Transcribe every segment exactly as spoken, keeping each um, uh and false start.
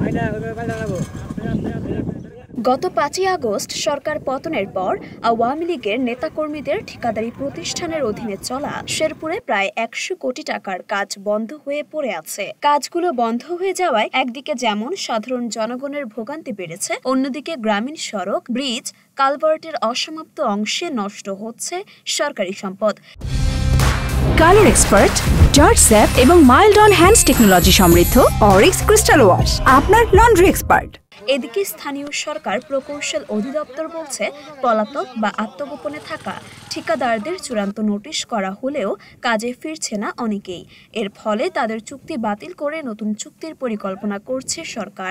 গত পাঁচই আগস্ট সরকার পতনের পর আওয়ামী লীগের নেতাকর্মীদের ঠিকাদারি প্রতিষ্ঠানের অধীনে চলা শেরপুরে প্রায় একশো কোটি টাকার কাজ বন্ধ হয়ে পড়ে আছে। কাজগুলো বন্ধ হয়ে যাওয়ায় একদিকে যেমন সাধারণ জনগণের ভোগান্তি বেড়েছে, অন্যদিকে গ্রামীণ সড়ক, ব্রিজ, কালভার্টের অসমাপ্ত অংশে নষ্ট হচ্ছে সরকারি সম্পদ। কালার এক্সপার্ট, জর্জ স্যাপ এবং মাইল্ড অন হ্যান্ডস টেকনোলজি সমৃদ্ধ অরিক্স ক্রিস্টাল ওয়াশ আপনার লন্ড্রি এক্সপার্ট। এদিকে স্থানীয় সরকার প্রকৌশল অধিদপ্তর বলছে, পলাতক বা আত্মগোপনে থাকা ঠিকাদারদের চূড়ান্ত নোটিশ করা হলেও কাজে ফিরছে না অনেকেই। এর ফলে তাদের চুক্তি বাতিল করে নতুন চুক্তির পরিকল্পনা করছে সরকার।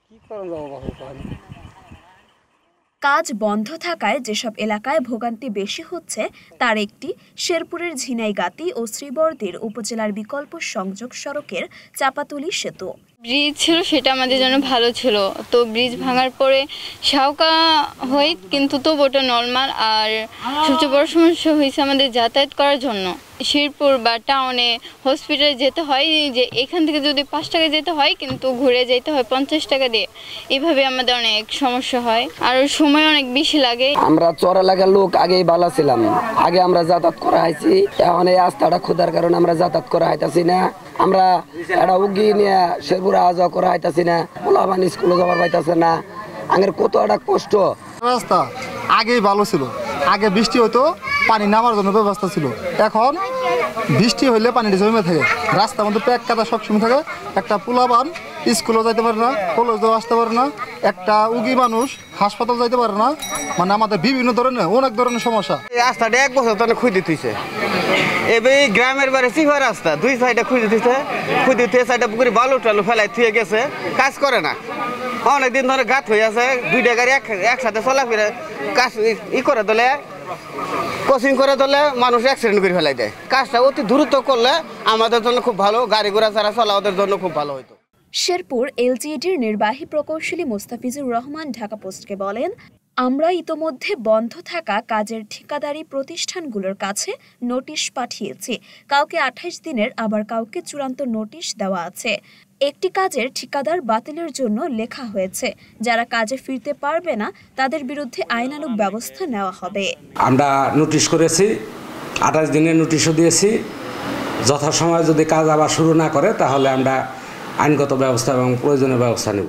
কাজ বন্ধ থাকায় যেসব এলাকায় ভোগান্তি বেশি হচ্ছে তার একটি শেরপুরের ঝিনাইগাতি ও শ্রীবরদীর উপজেলার বিকল্প সংযোগ সড়কের চাপাতলি সেতু। ব্রিজ ছিল, সেটা আমাদের জন্য ভালো ছিল। তো ব্রিজ ভাঙার পরে সাউকা হয়, কিন্তু তো ওটা নর্মাল। আর সবচেয়ে বড় সমস্যা হয়েছে আমাদের যাতায়াত করার জন্য। শেরপুর বা টাউনে হসপিটালে যেতে হয়, যে এখান থেকে যদি পাঁচ টাকা যেতে হয় কিন্তু ঘুরে যেতে হয় পঞ্চাশ টাকা দিয়ে। এভাবে আমাদের অনেক সমস্যা হয় আর সময় অনেক বেশি লাগে। আমরা চর এলাকার লোক আগেই ভালো ছিলাম, আগে আমরা যাতায়াত করা হয়েছি। এখন এই রাস্তাটা খোদার কারণে আমরা যাতায়াত করা হইতাছি না। আমরা একটা উগি নিয়ে শেরপুরে আওয়া যাওয়া করা হইতাছি না, পোলাবান স্কুলে যাওয়ার পাইতাছে না। আগের কত একটা কষ্ট। রাস্তা আগেই ভালো ছিল, আগে বৃষ্টি হতো পানি নামার জন্য ব্যবস্থা ছিল। এখন বৃষ্টি হইলে পানিটা জমে থাকে, রাস্তার মধ্যে প্যাক কাদা সবসময় থাকে। একটা পোলাবান স্কুলেও যাইতে পারে না, কলেজেও আসতে পারে না, একটা উগি মানুষ হাসপাতাল যাইতে পারে না। মানে আমাদের বিভিন্ন ধরনের অনেক ধরনের সমস্যা। এই রাস্তাটা এক বছর তো খুঁজে দিতেছে। এবার গ্রামের বাড়ি সিফা রাস্তা দুই সাইডে খুঁজে দিতেছে, খুঁজে দিয়ে সাইডে পুকুরে বালু টালু ফেলাই থুয়ে গেছে, কাজ করে না। অনেকদিন ধরে গাত হয়ে আছে, দুইটা গাড়ি একসাথে চলাফেরা কাজ ই করে দিলে, কোচিং করে দিলে মানুষ অ্যাক্সিডেন্ট করে ফেলাই দেয়। কাজটা অতি দ্রুত করলে আমাদের জন্য খুব ভালো, গাড়ি ঘোড়া ছাড়া চলা ওদের জন্য খুব ভালো হতো। শেরপুর এলজিইডির নির্বাহী প্রকৌশলী মোস্তাফিজুর রহমান ঢাকা পোস্টকে বলেন, আমরা ইতোমধ্যে বন্ধ থাকা কাজের ঠিকাদারি প্রতিষ্ঠানগুলোর কাছে নোটিশ পাঠিয়েছি। কাউকে আঠাইশ দিনের, আবার কাউকে চূড়ান্ত নোটিশ দেওয়া আছে। একটি কাজের ঠিকাদার বাতিলের জন্য লেখা হয়েছে। যারা কাজে ফিরতে পারবে না তাদের বিরুদ্ধে আইনানুগ ব্যবস্থা নেওয়া হবে। আমরা নোটিশ করেছি, আঠাশ দিনের নোটিশও দিয়েছি। যথাসময়ে যদি কাজ আবার শুরু না করে তাহলে আমরা আইনগত ব্যবস্থা এবং প্রয়োজনীয় ব্যবস্থা নেব।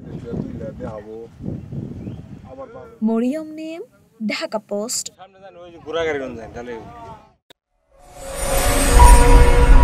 মরিয়ম নিম, ঢাকা পোস্ট।